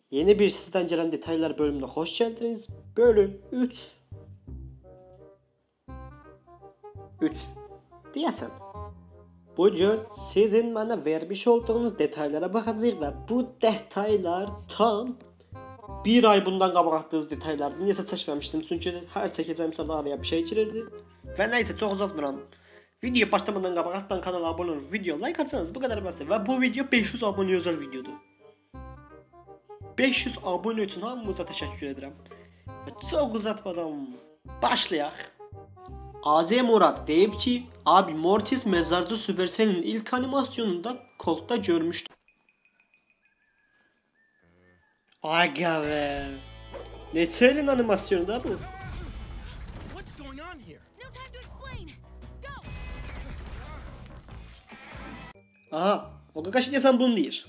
Yeni bir sizden gelen detaylar bölümüne hoş geldiniz. Bölüm 3 diyesem. Bugün sizin bana vermiş olduğunuz detaylara bakacağız ve bu detaylar tam bir ay bundan qabaq atdığınız detaylardı. Niyəsə seçmemiştim çünkü her çekeceğim sonra araya bir şey girirdi. Ve neyse çok uzatmıram. Video başlamadan qabaq alttan kanala abone olun, video like atsanız bu kadar basit. Ve bu video 500 abone özel videodur. 500 abone için hamınıza teşekkür ederim. Çok uzatmadan başlayaq. AZ Murad deyib ki, abi Mortis Mezarcı Supercell'in ilk animasyonunda Colt'da görmüştüm. Aga be. Neçə ilin animasyonu da bu? Aha, o Kakashi desen bunu deyir.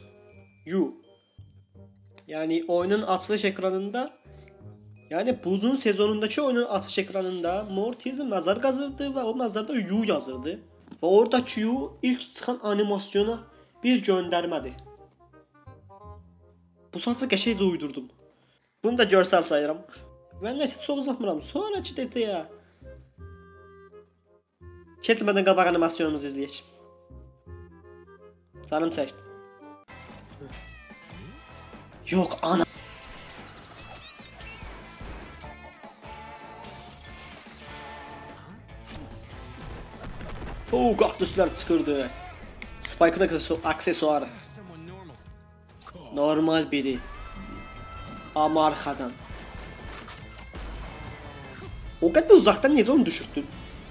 Yani oyunun açılış ekranında, yani buzun sezonundaki oyunun açılış ekranında Mortis mezar kazırdı ve o mezarda Yu yazırdı. Ve oradaki Yu ilk çıkan animasyona bir göndermedi. Bu sadece qəşəngcə uydurdum. Bunu da görsel sayıram. Ve neyse çok uzatmıram. Sonraki detaya keçmədən qabaq animasyonumuzu izləyək. Canım çəkdi. Yok ana. Kaktüsler çıkırdı. Spike'ın aksesuarı. Normal biri. Ama arkadan. O kadar uzaktan niye onu düşürttün?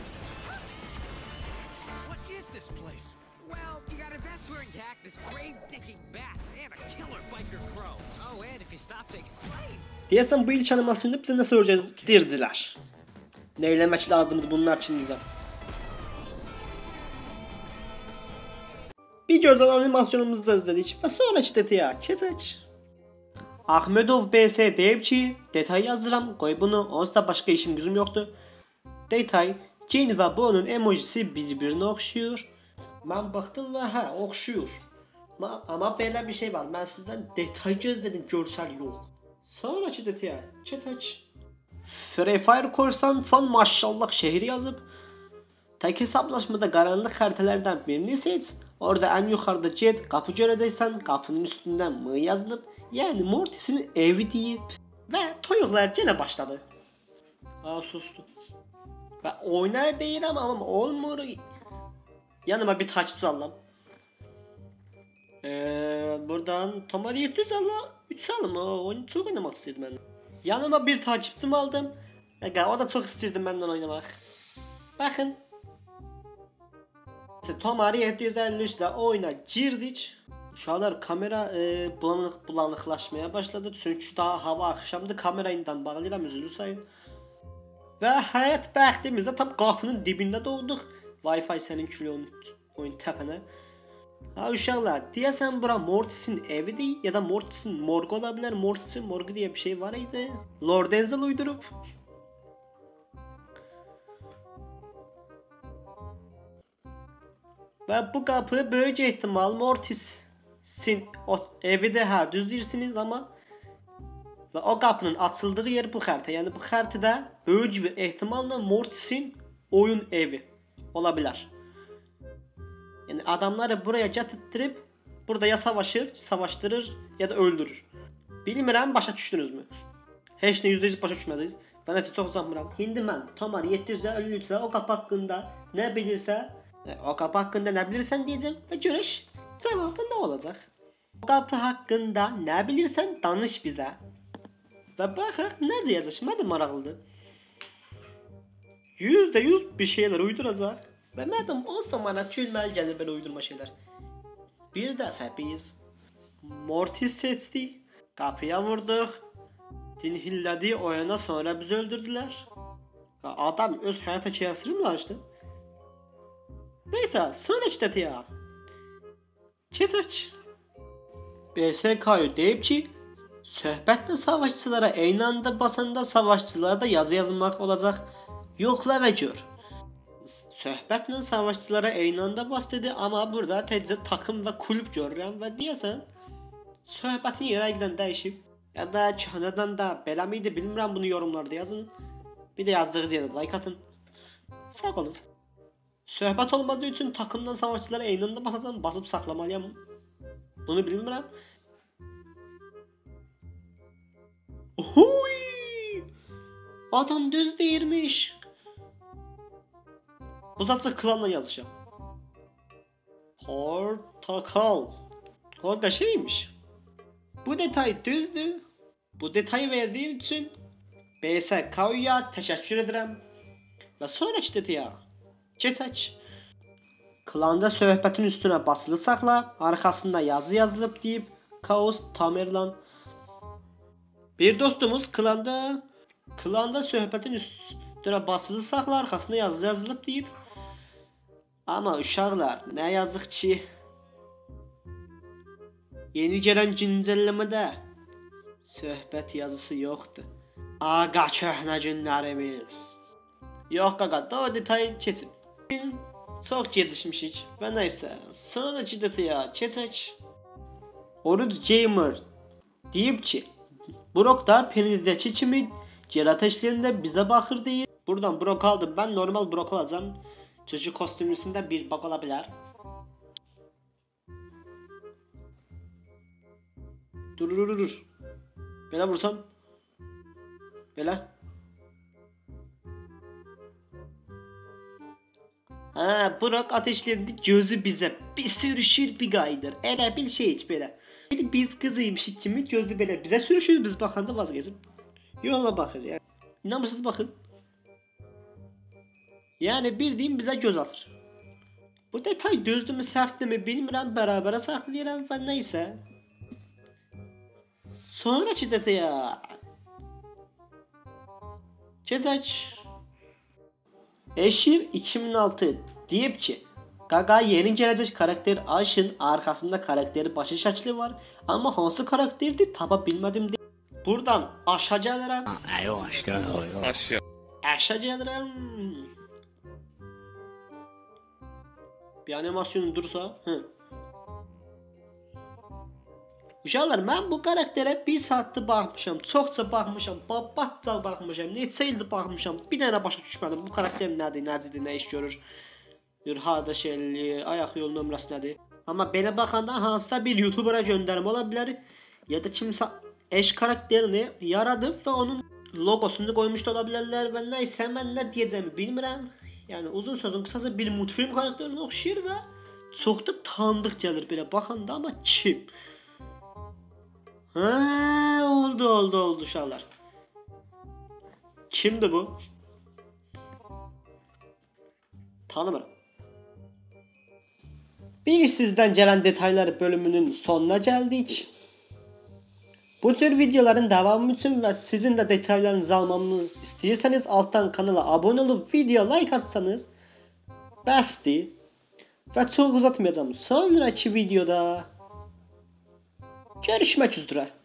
Diyesen bu ilk animasyonda bize nasıl öğretirdiler? Neylemek lazımdı bunlar için bize? Bir gözəl animasyonumuzu da izledik ve sonraki detaya keçək. Ahmedov BS deyib ki, detay yazdıram, qoy bunu, onsuz da başka işim gücüm yoktur. Detay, Jin ve Bo'nun emojisi bir-birinə oxşuyur. Mən baxdım ve hə, oxşuyur. Ama belə bir şey var, mən sizden detay gözlədim, görsel yox. Sonraki detaya keçək. Free Fire Korsan fan maşallah şehri yazıp, tek hesaplaşmada karanlık haritalardan birini seç. Orada en yukarıda get, kapı göreceksen kapının üstünden mı yazılıp, yani Mortis'in evi deyip ve toyuqlar gene başladı. Sustu. Ve oynar deyirəm ama olmur. Yanıma bir takipçi aldım. Buradan Tomar 700 ala 3 alım, onu çok oynamak istedim ben. Yanıma bir takipçim aldım. O da çok istedim benden oynamak. Bakın. Tomar 753 ile oyuna girdik. Şu anlar kamera bulanıklaşmaya başladı. Çünkü daha hava akşamdı. Kamerayından bağlayıram, üzülür sayın. Ve hayat bəxtimizdə tam qapının dibində doğduq. Wi-Fi senin kilonun oyun təpənə. Ha uşaqlar, deyəsən bura Mortis'in evidir ya da Mortis'in morgu olabilir. Mortis'in morgu diye bir şey var idi. Lord Denzel uydurup. Ve bu kapı böyük ihtimal Mortis'in evi de düz deyirsiniz ama ve o kapının açıldığı yer bu harita. Yani bu haritada böyük bir ihtimalle Mortis'in oyun evi olabilir. Yani adamları buraya getirttirip burada ya savaştırır ya da öldürür. Bilmirəm, başa düşdünüz mü? Heç nə %100 başa düşmədiniz. Ben nəsə çox uzanmıram. İndi mən Tomar 753 o kapı haqqında ne bilirsə, o kapı hakkında ne bilirsen diyeceğim ve görüş cevabı ne olacak? O kapı hakkında ne bilirsen danış bize. Ve bakın ne diyecek? Mənim maraqlıdır. %100 bir şeyler uyduracak. Ve mənim o zamana gülməli gəlir belə uydurma şeyler. Bir dəfə biz Mortis seçdik. Kapıya vurduk. Dinhilledi oyuna, sonra bizi öldürdüler. Adam öz hayata kıyasını mı açtı? Neyse, sonraki detaya keçək. BSK'yı deyib ki, söhbətlə savaşçılara eyni anda basanda savaşçılara da yazı yazmaq olacaq. Yoxla və gör. Söhbətlə savaşçılara eyni anda bas dedi, amma burada təcə takım və kulüp görürəm və deyəsən söhbətin yerə gidən dəyişib. Ya da Kanada'dan da bela mıydı bilmirəm, bunu yorumlarda yazın. Bir de yazdığınız yerdə like atın. Sağ olun. Söhbət olmadığı üçün takımdan savaşçılara eyni anda basıb saxlamalıyam. Bunu bilmirəm. Ohoy! Adam düz deyirmiş. Bu zatsa klanla yazışam. Portakal. O da şeymiş. Bu detay düzdü. Bu detayı verdiğim için BSK'ya teşekkür ederim. Ve sonraki detaya geçək. Klanda söhbətin üstünə basılı saxla, arkasında yazı yazılıb deyib Kaos Tamerlan. Bir dostumuz klanda söhbətin üstünə basılı saxla, arkasında yazı yazılıb deyib. Ama uşaqlar, ne yazık ki yeni gelen güncelləmədə söhbət yazısı yoktu. Aga köhnə günlərimiz. Yox qaqa, o detayı keçin. Çok gecişmişik ve neyse, sonraki detaya keçək. Oruç Gamer deyib ki, Brock da Penny'deki kimi cer ateşlerinde bize bakır deyir. Buradan Brock aldım, ben normal Brock alacağım. Çünkü kostümlüsündə bir bug olabilir. Dur. Belə vursam. Belə. Ha, Brock ateşlendi, gözü bize bir sürüşür bir qayıdır. Elə bir şey hiç belə. Biz kızıymışıq kimi gözü belə bize sürüşür, biz baxanda vazgeçip yola baxır yani. İnanmırsınız bakın. Yani bildiğim bize göz atır. Bu detay düzdü mü səhvdi mi bilmirəm, bərabərə saxlayıram və neysə. Sonraki detaya keçək. Eşir 2006 deyib ki, Gaga yeni gelecek karakter Ash'ın arkasında karakteri başı şəkli var, ama hansı karakterdi tapa bilmədim. Buradan Ash'a gəlirəm. Ash'a gəlirəm. Bir animasyon dursa. Uşaqlar, mən bu karaktere bir saatdir baxmışam, çoxca baxmışam, babatca baxmışam, neçə ildir baxmışam, bir dənə başa düşmədim bu karakter nədir, nəcidir, nə iş görür, harda şeyli, ayaq yolu nömrəsi nədir. Amma belə baxanda hansısa bir YouTuber'a göndərim ola bilər, ya da kimsə eş karakterini yaradıb və onun logosunu qoymuş da ola bilərlər və nəysə, mən nə deyəcəyimi bilmirəm. Yəni uzun sözün qısası bir multfilm karakterinə oxşayır və çox da tanıdıq gəlir belə baxanda, amma kim? Oldu uşaqlar. Kimdir bu? Tanımıram. Bir sizden gelen detaylar bölümünün sonuna geldik. Bu tür videoların devamı için ve sizin de detaylarınızı almamı istiyorsanız alttan kanala abone olup video like atsanız bəsdir. Ve çok uzatmayacağım. Sonraki videoda görüşmek üzere.